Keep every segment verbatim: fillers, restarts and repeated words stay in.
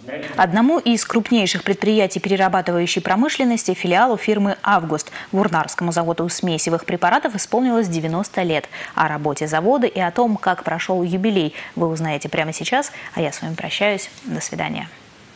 Одному из крупнейших предприятий перерабатывающей промышленности, филиалу фирмы «Август», Вурнарскому заводу смесевых препаратов, исполнилось девяносто лет. О работе завода и о том, как прошел юбилей, вы узнаете прямо сейчас. А я с вами прощаюсь. До свидания.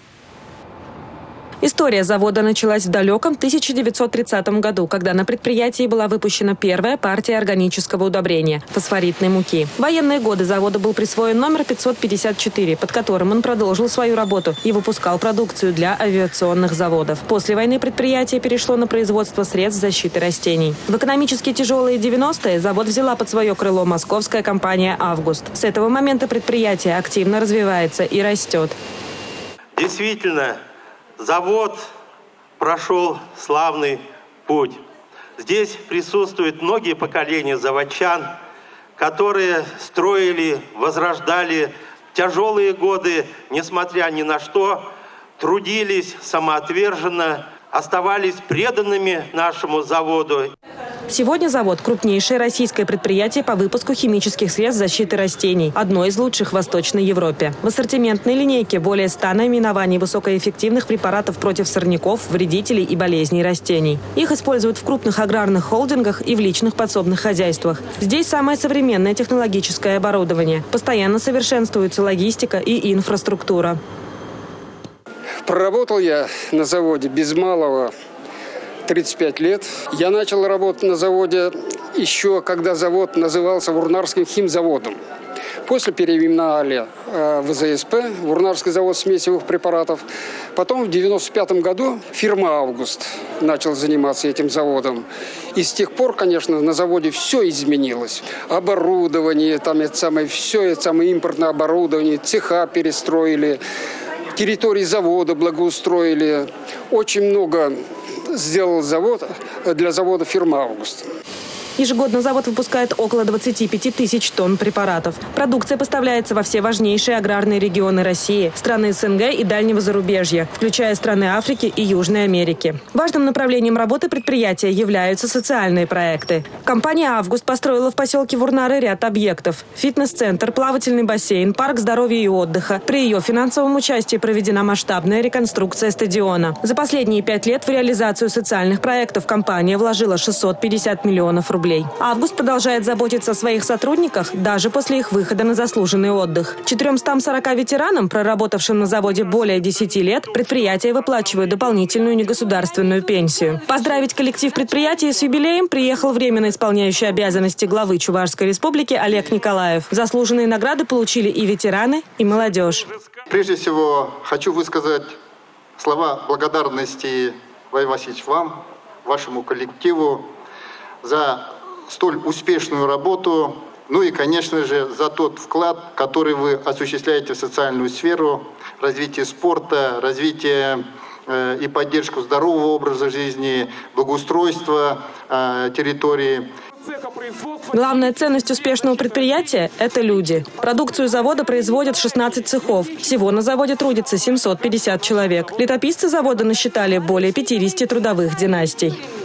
История завода началась в далеком тысяча девятьсот тридцатом году, когда на предприятии была выпущена первая партия органического удобрения – фосфоритной муки. В военные годы заводу был присвоен номер пятьсот пятьдесят четыре, под которым он продолжил свою работу и выпускал продукцию для авиационных заводов. После войны предприятие перешло на производство средств защиты растений. В экономически тяжелые девяностые завод взяла под свое крыло московская компания «Август». С этого момента предприятие активно развивается и растет. Действительно, завод прошел славный путь. Здесь присутствуют многие поколения заводчан, которые строили, возрождали тяжелые годы, несмотря ни на что, трудились самоотверженно, оставались преданными нашему заводу. Сегодня завод – крупнейшее российское предприятие по выпуску химических средств защиты растений, одно из лучших в Восточной Европе. В ассортиментной линейке более ста наименований высокоэффективных препаратов против сорняков, вредителей и болезней растений. Их используют в крупных аграрных холдингах и в личных подсобных хозяйствах. Здесь самое современное технологическое оборудование. Постоянно совершенствуется логистика и инфраструктура. Проработал я на заводе без малого тридцать пять лет. Я начал работать на заводе еще, когда завод назывался Вурнарским химзаводом. После переименовали э, в зэ эс пэ, Вурнарский завод смесевых препаратов. Потом в девяносто пятом году фирма «Август» начала заниматься этим заводом. И с тех пор, конечно, на заводе все изменилось. Оборудование, там это самое, все это самое импортное оборудование, цеха перестроили, территории завода благоустроили. Очень много сделал завод для завода фирмы «Август». Ежегодно завод выпускает около двадцати пяти тысяч тонн препаратов. Продукция поставляется во все важнейшие аграрные регионы России, страны эс эн гэ и дальнего зарубежья, включая страны Африки и Южной Америки. Важным направлением работы предприятия являются социальные проекты. Компания «Август» построила в поселке Вурнары ряд объектов: фитнес-центр, плавательный бассейн, парк здоровья и отдыха. При ее финансовом участии проведена масштабная реконструкция стадиона. За последние пять лет в реализацию социальных проектов компания вложила шестьсот пятьдесят миллионов рублей. «Август» продолжает заботиться о своих сотрудниках даже после их выхода на заслуженный отдых. четырёмстам сорока ветеранам, проработавшим на заводе более десяти лет, предприятие выплачивает дополнительную негосударственную пенсию. Поздравить коллектив предприятия с юбилеем приехал временно исполняющий обязанности главы Чувашской республики Олег Николаев. Заслуженные награды получили и ветераны, и молодежь. Прежде всего, хочу высказать слова благодарности, Владимир Васильевич, вам, вашему коллективу за столь успешную работу, ну и, конечно же, за тот вклад, который вы осуществляете в социальную сферу, развитие спорта, развитие э, и поддержку здорового образа жизни, благоустройства э, территории. Главная ценность успешного предприятия – это люди. Продукцию завода производят шестнадцать цехов. Всего на заводе трудится семьсот пятьдесят человек. Летописцы завода насчитали более пятидесяти трудовых династий.